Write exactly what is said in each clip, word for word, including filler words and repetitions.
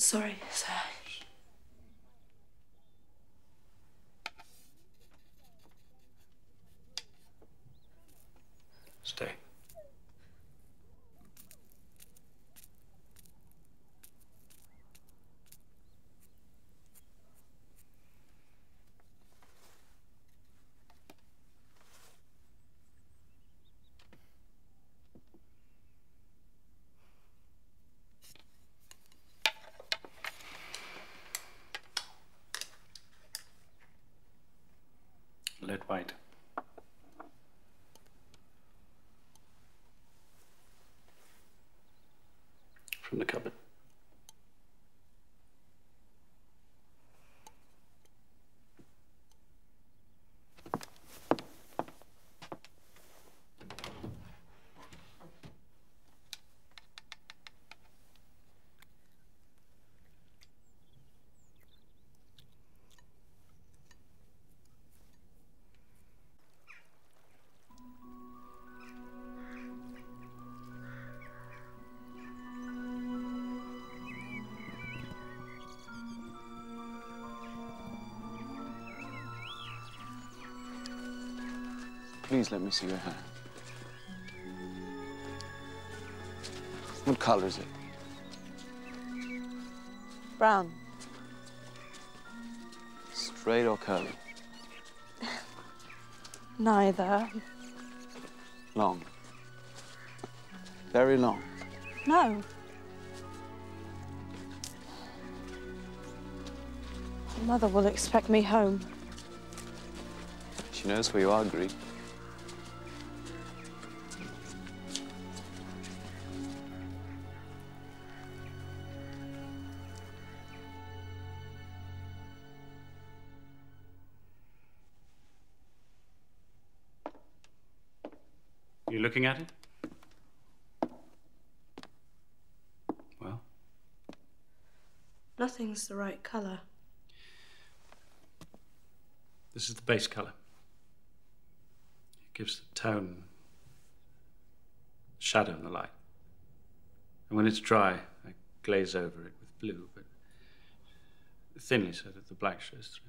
Sorry, sir. Stay. Lead white. From the cupboard. Please let me see your hand. What color is it? Brown. Straight or curly? Neither. Long. Very long. No. Mother will expect me home. She knows where you are, Greek. You looking at it? Well? Nothing's the right color. This is the base color. It gives the tone shadow in the light. And when it's dry, I glaze over it with blue, but thinly so that the black shows through.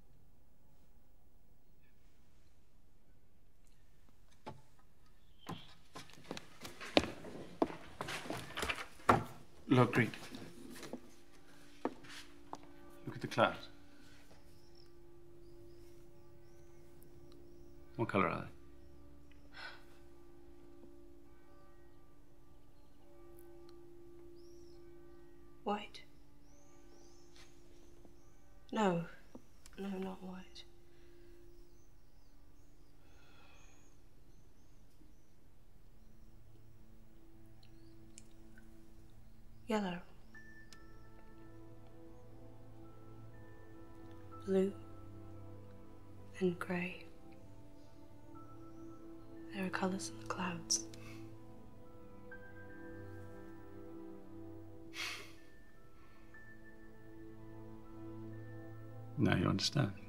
Look, Greek. Look at the clouds. What color are they? White. No. No, not white. Yellow. Blue. And grey. There are colours in the clouds. Now you understand.